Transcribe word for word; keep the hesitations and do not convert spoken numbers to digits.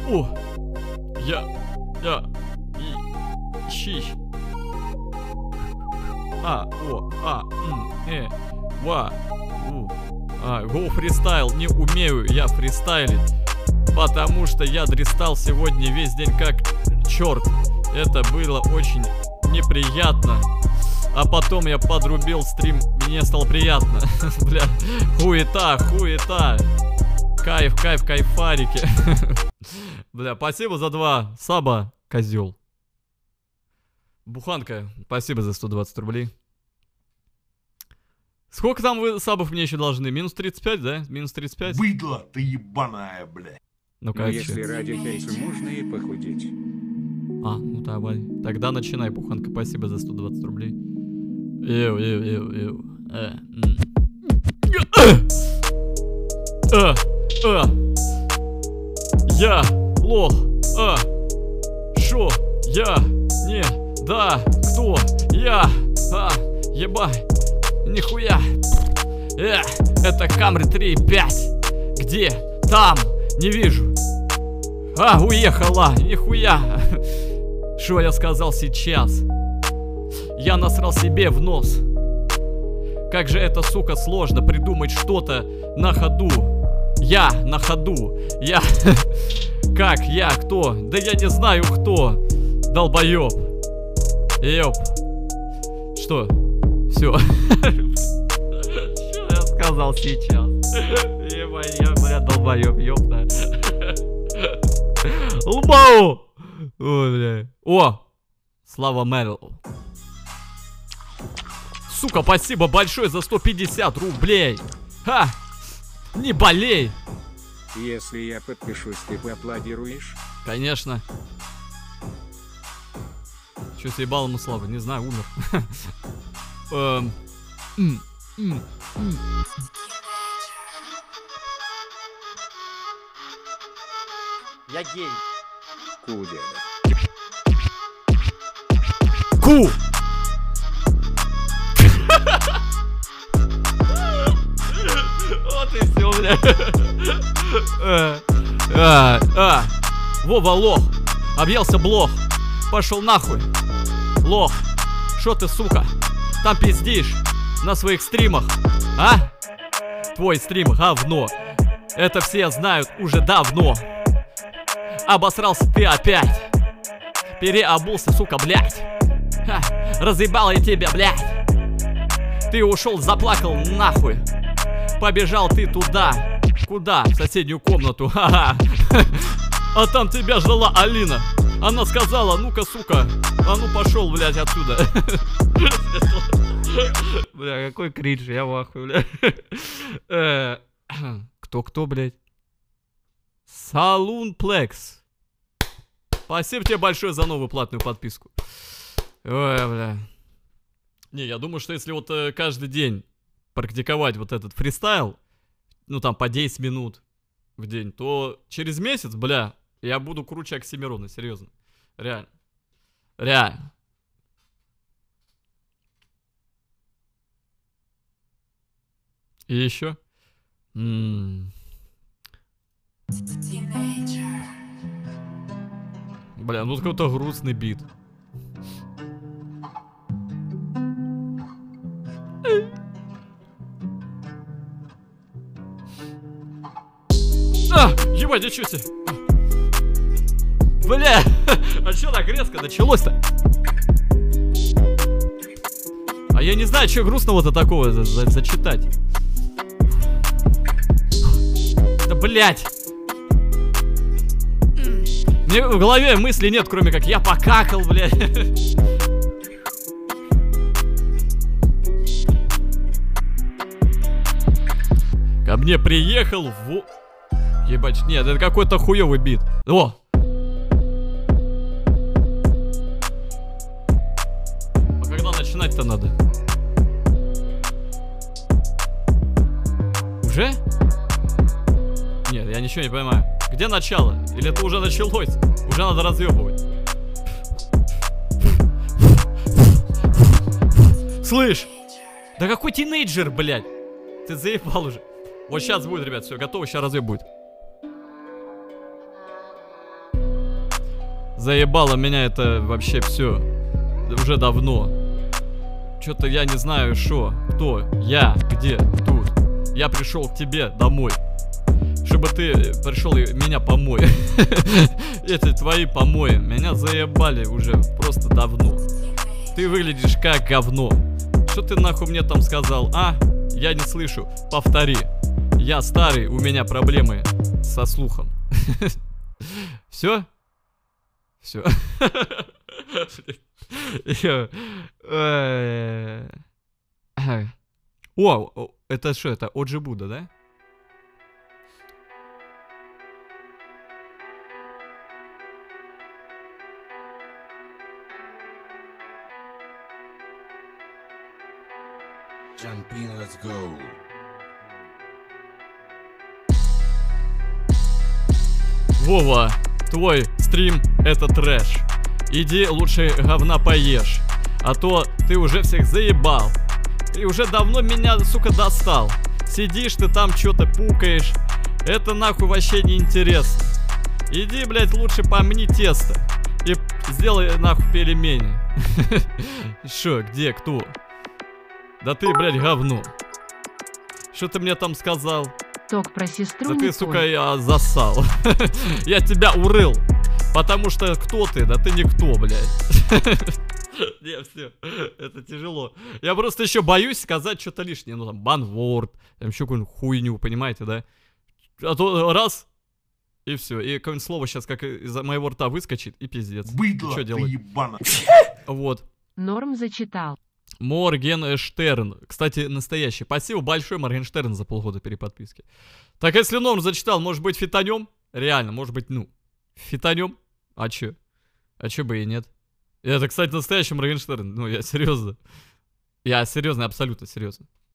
О! Я... Я... И... Щищ. А, о, а, м, э, ва, у, а, го фристайл, не умею я фристайлить, потому что я дристал сегодня весь день как черт. Это было очень неприятно. А потом я подрубил стрим, мне стало приятно. Бля, хуета, хуета. Кайф, кайф, кайфарики. Бля, спасибо за два саба, козел. Буханка, спасибо за сто двадцать рублей. Сколько там вы сабов мне еще должны? Минус тридцать пять, да? Минус тридцать пять? Быдло ты ебаная, бля. Ну Но если ради кейса можно и похудеть. А, ну давай. Тогда начинай, Буханка, спасибо за сто двадцать рублей. Эу, эу, эу, эу. Э, э, э. Я лох. А. Шо? Я не... Да, кто? Я, а, ебать, нихуя. Э, это Камри три и пять. Где? Там, не вижу. А, уехала, нихуя. Что я сказал сейчас? Я насрал себе в нос. Как же это, сука, сложно придумать что-то на ходу. Я на ходу. Я... Как? Я? Кто? Да я не знаю кто. Долбоёб. Ёп. Что? Все. Что я сказал сейчас? Ебать, я, бля, долбоёб, ёпта. Лбоу! Ой, бля. О! Слава Мэрил. Сука, спасибо большое за сто пятьдесят рублей. Ха! Не болей! Если я подпишусь, ты поаплодируешь? Конечно. Че съебал ему слава? Не знаю, умер. Эм. М, м, м. Я гей. Ку, деда. Ку! Вот и все, бля. А, а, а. Вова лох. Объелся блох. Пошел нахуй. Лох. Шо ты, сука, там пиздишь на своих стримах, а? Твой стрим говно. Это все знают уже давно. Обосрался ты опять. Переобулся, сука, блядь. Ха. Разъебал я тебя, блядь. Ты ушел, заплакал нахуй. Побежал ты туда. Куда? В соседнюю комнату. Ха-ха. А там тебя ждала Алина. Она сказала, ну-ка, сука, а ну пошел, блядь, отсюда. Бля, какой кринж, я в ахуе, бля. Кто-кто, блядь? Салунплекс. Спасибо тебе большое за новую платную подписку. Ой, бля. Не, я думаю, что если вот э, каждый день практиковать вот этот фристайл, ну там по десять минут в день, то через месяц, бля, я буду круче Оксимирона, серьезно. Реально. Реально. И еще. М-м. Бля, ну какой-то грустный бит. А, ебать, ничего себе. Бля, а чё так резко началось-то? А я не знаю, что грустного-то такого за за зачитать. Да, блядь. Мне в голове мысли нет, кроме как я покакал, блядь. Ко мне приехал в... Ебать, нет, это какой-то хуёвый бит. О! А когда начинать-то надо? Уже? Нет, я ничего не понимаю. Где начало? Или это уже началось? Уже надо разъебывать. Слышь! Да какой тинейджер, блядь! Ты заебал уже. Вот сейчас будет, ребят, все, готово, сейчас разъеб будет. Заебало меня это вообще все. Уже давно. Что-то я не знаю, что, кто, я, где, тут. Я пришел к тебе домой, чтобы ты пришел и меня помой. Эти твои помои меня заебали уже просто давно. Ты выглядишь как говно. Что ты нахуй мне там сказал, а? Я не слышу, повтори. Я старый, у меня проблемы со слухом. Все? Все. О, это что, это Оджи Будда, да? Jump in, let's go. Вова, твой стрим это трэш. Иди лучше говна поешь. А то ты уже всех заебал. Ты уже давно меня, сука, достал. Сидишь ты там, что-то пукаешь. Это нахуй вообще не интересно. Иди, блядь, лучше помни тесто. И сделай нахуй пельмени. Шо, где, кто? Да ты, блядь, говно. Что ты мне там сказал? Ток про сестру. Да не ты, пой. сука, я засал. Я тебя урыл. Потому что кто ты? Да ты никто, блядь. Не, все, это тяжело. Я просто еще боюсь сказать что-то лишнее. Ну там, банворд, там еще какую-нибудь хуйню, понимаете, да? А то раз, и все. И какое-нибудь слово сейчас как из моего рта выскочит, и пиздец. Быдло Что ты делать? ебаное. Вот. Норм зачитал. Моргенштерн. Кстати, настоящий. Спасибо большое, Моргенштерн, за полгода переподписки. Так, если Норм зачитал, может быть, фитонем? Реально, может быть, ну, фитонем? А чё? А чё бы и нет? Это, кстати, настоящий Моргенштерн. Ну, я серьезно. Я серьезно, абсолютно серьезно.